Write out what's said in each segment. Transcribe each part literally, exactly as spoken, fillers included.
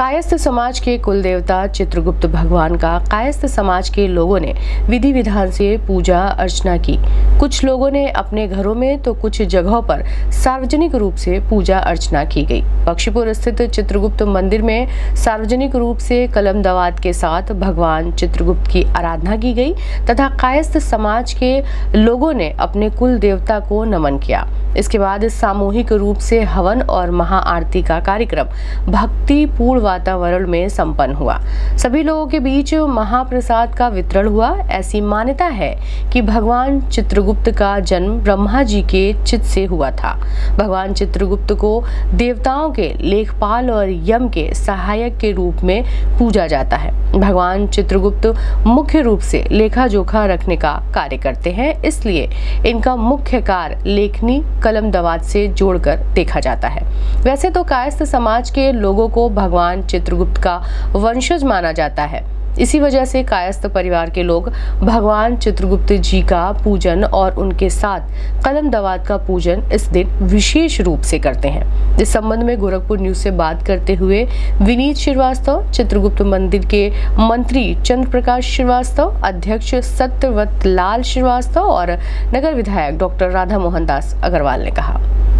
कायस्थ समाज के कुल देवता चित्रगुप्त भगवान का कायस्थ समाज के लोगों ने विधि विधान से पूजा अर्चना की। कुछ लोगों ने अपने घरों में तो कुछ जगहों पर सार्वजनिक रूप से पूजा अर्चना की गई। बख्शीपुर स्थित चित्रगुप्त मंदिर में सार्वजनिक रूप से कलम दवात के साथ भगवान चित्रगुप्त की आराधना की गई तथा कायस्थ समाज के लोगों ने अपने कुल देवता को नमन किया। इसके बाद सामूहिक रूप से हवन और महाआरती का कार्यक्रम भक्तिपूर्ण वातावरण में संपन्न हुआ। सभी लोगों के बीच महाप्रसाद का वितरण हुआ। ऐसी मान्यता है कि भगवान चित्रगुप्त का जन्म ब्रह्मा जी के चित्त से हुआ था। भगवान चित्रगुप्त को देवताओं के लेखपाल और यम के सहायक के रूप में पूजा जाता है। भगवान चित्रगुप्त मुख्य रूप से लेखा जोखा रखने का कार्य करते हैं, इसलिए इनका मुख्य कार्य लेखनी कलम दवात से जोड़कर देखा जाता है। वैसे तो कायस्थ समाज के लोगों को भगवान चित्रगुप्त का वंशज माना जाता है। इसी वजह से कायस्थ परिवार के लोग भगवान चित्रगुप्त जी का पूजन और उनके साथ कलम दवात का पूजन इस दिन विशेष रूप से करते हैं। इस संबंध में गोरखपुर न्यूज से बात करते हुए विनीत श्रीवास्तव, चित्रगुप्त मंदिर के मंत्री चंद्र प्रकाश श्रीवास्तव, अध्यक्ष सत्यव्रत लाल श्रीवास्तव और नगर विधायक डॉक्टर राधा मोहन दास अग्रवाल ने कहा।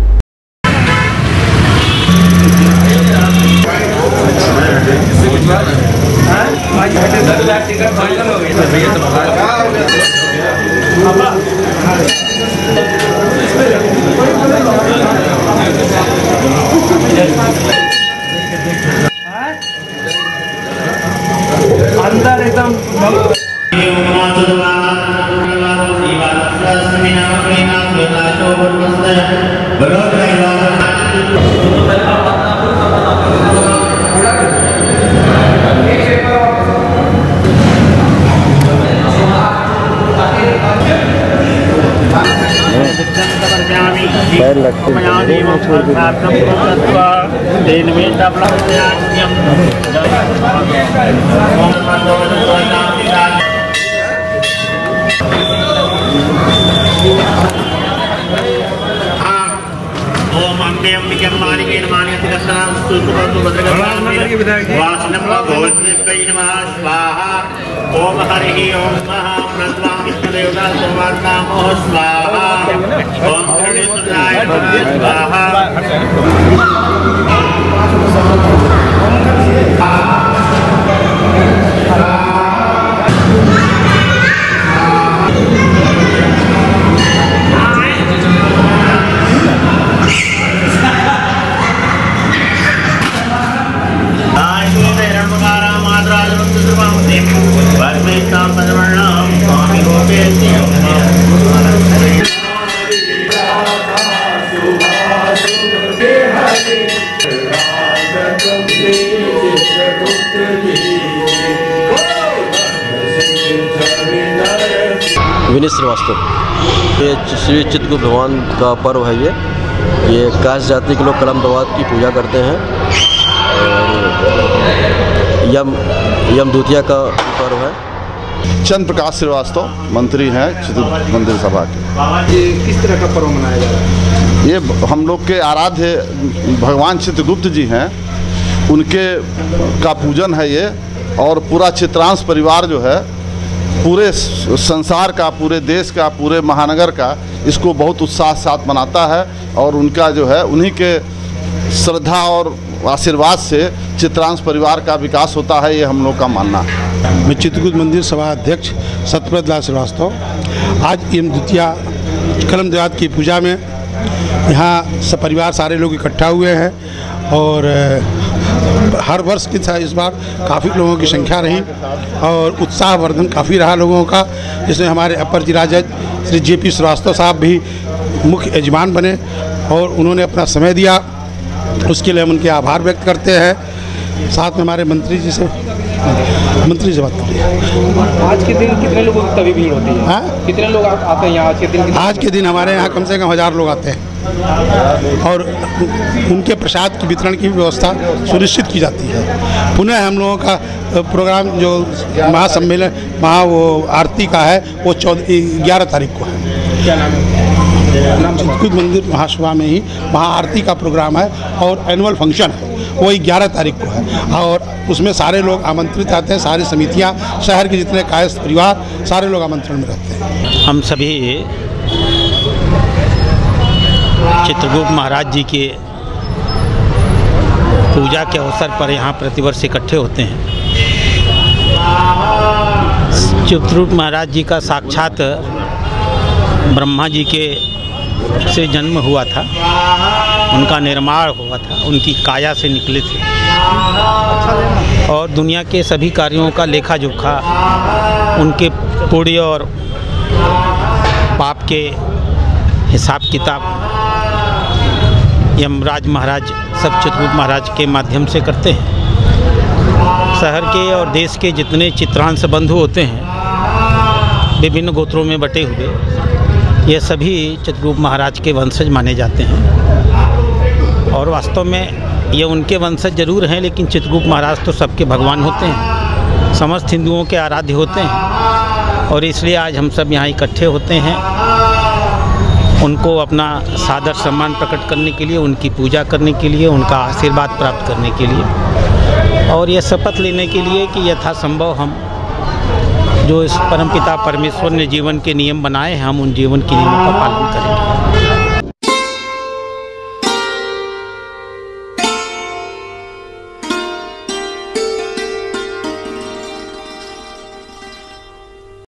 अंदर एकदम ओम हरि ओम महाप्रद्वा विष्णुदेवता सोमनामो स्वाहा ओम गणेशाय स्वाहा। विनीत श्रीवास्तव। ये श्री चित्रगुप्त भगवान का पर्व है। ये ये कायस्थ जाति के लोग कलम दवात की पूजा करते हैं और यम यम दूतिया का पर्व है। चंद्र प्रकाश श्रीवास्तव मंत्री हैं चित्रगुप्त मंदिर सभा के। ये किस तरह का पर्व मनाया जा रहा है? ये हम लोग के आराध्य भगवान चित्रगुप्त जी हैं, उनके का पूजन है ये। और पूरा चित्रांश परिवार जो है पूरे संसार का, पूरे देश का, पूरे महानगर का इसको बहुत उत्साह साथ मनाता है और उनका जो है उन्हीं के श्रद्धा और आशीर्वाद से चित्रांश परिवार का विकास होता है, ये हम लोग का मानना है। मैं चित्रगुप्त मंदिर सभा अध्यक्ष सत्यव्रत लाल श्रीवास्तव। आज यम द्वितीया कलम दवात की पूजा में यहाँ सब परिवार सारे लोग इकट्ठा हुए हैं और हर वर्ष की तरह इस बार काफ़ी लोगों की संख्या रही और उत्साहवर्धन काफ़ी रहा लोगों का, जिसमें हमारे अपर जिला जज श्री जे पी श्रीवास्तव साहब भी मुख्य यजमान बने और उन्होंने अपना समय दिया। उसके लिए हम उनके आभार व्यक्त करते हैं। साथ में हमारे मंत्री जी से मंत्री से बात कर रही है। आज के दिन कितने लोगों की तभी भीड़ होती है? हाँ? कितने लोग आते हैं यहाँ आज के दिन? आज के दिन हमारे यहाँ कम से कम हज़ार लोग आते हैं और उनके प्रसाद की वितरण की व्यवस्था सुनिश्चित की जाती है। पुनः हम लोगों का प्रोग्राम जो महासम्मेलन महा वो आरती का है वो चौदह ग्यारह तारीख को है। क्या नाम है? चित्रगुप्त मंदिर महासभा में ही महाआरती का प्रोग्राम है और एनुअल फंक्शन है वो ग्यारह तारीख को है और उसमें सारे लोग आमंत्रित आते हैं, सारी समितियां, शहर के जितने कायस्थ परिवार सारे लोग आमंत्रण में रहते हैं। हम सभी चित्रगुप्त महाराज जी के पूजा के अवसर पर यहाँ प्रतिवर्ष इकट्ठे होते हैं। चित्रगुप्त महाराज जी का साक्षात ब्रह्मा जी के से जन्म हुआ था, उनका निर्माण हुआ था, उनकी काया से निकले थे और दुनिया के सभी कार्यों का लेखा जोखा, उनके पुण्य और पाप के हिसाब किताब यमराज महाराज सब चित्रगुप्त महाराज के माध्यम से करते हैं। शहर के और देश के जितने चित्रांश बंधु होते हैं विभिन्न गोत्रों में बटे हुए, ये सभी चित्रगुप्त महाराज के वंशज माने जाते हैं और वास्तव में ये उनके वंशज जरूर हैं, लेकिन चित्रगुप्त महाराज तो सबके भगवान होते हैं, समस्त हिंदुओं के आराध्य होते हैं और इसलिए आज हम सब यहाँ इकट्ठे होते हैं उनको अपना सादर सम्मान प्रकट करने के लिए, उनकी पूजा करने के लिए, उनका आशीर्वाद प्राप्त करने के लिए और ये शपथ लेने के लिए कि यथासंभव हम जो इस परमपिता परमेश्वर ने जीवन के नियम बनाए हैं, हम उन जीवन के नियमों का पालन करेंगे।